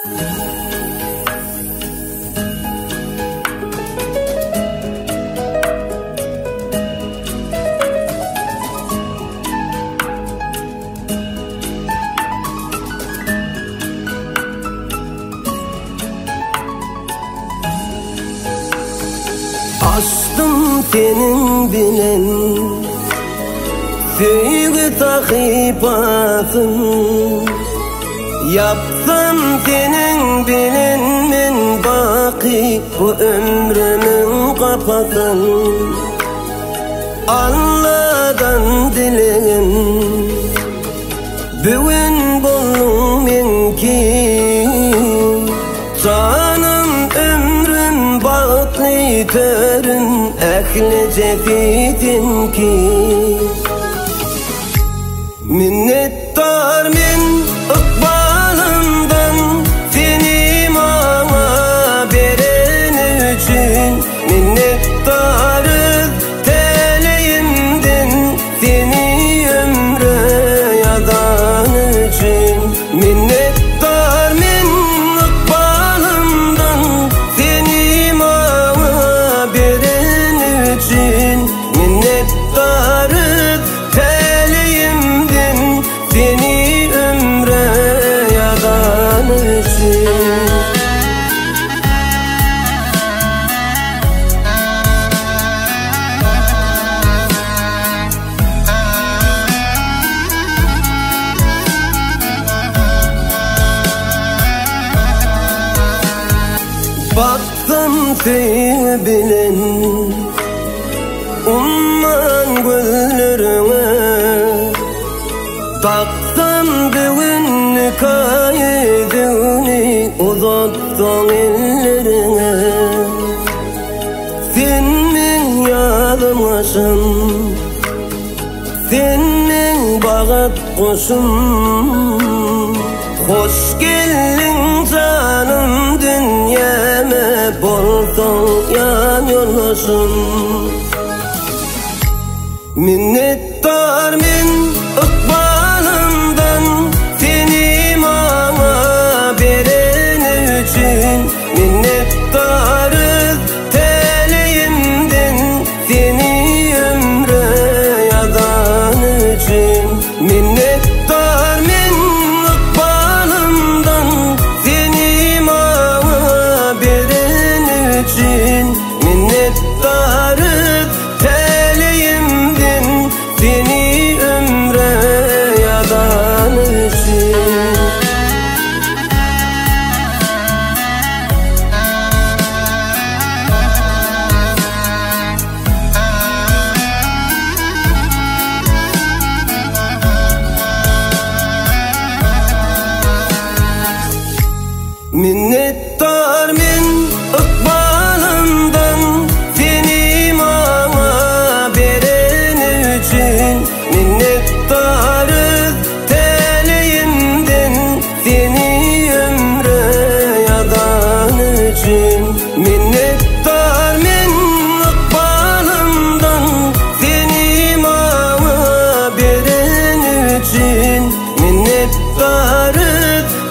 Açtım senin bilen Süygü takip atın. Yapsam senin bilinmin baki bu ömrümün kapatın. Allah'tan dilerim bugün buldum minki. Canım ömrüm bağlı törün ehli cefidin ki. Minnettar min ıkbalımdan seni bana veren için. Minnettarız teleyimden seni ömre yadan için. Minnettar min ıkbalımdan seni bana veren için. Minnettarız teleyimden seni ömre yadan için. Baktım seni bilen umman güllerine. Taksam bugün kaydını uzattın ellerine. Senin yalmışım, senin bağıt kuşum. Hoş geldin canım dünyama, bolsun yan yoldaşım. Minnettar min ıkbalımdan seni bana veren için. Minnettarız teleyimden seni ömre yadan için. Minnettar min ıkbalımdan seni bana veren için. Minnettarız teleyimden seni ömre yadan için. Minnettar min ıkbalımdan seni bana veren için. Minnettarız teleyimden seni ömre yadan için. Minnettar min ıkbalımdan seni bana veren için. Minnettarız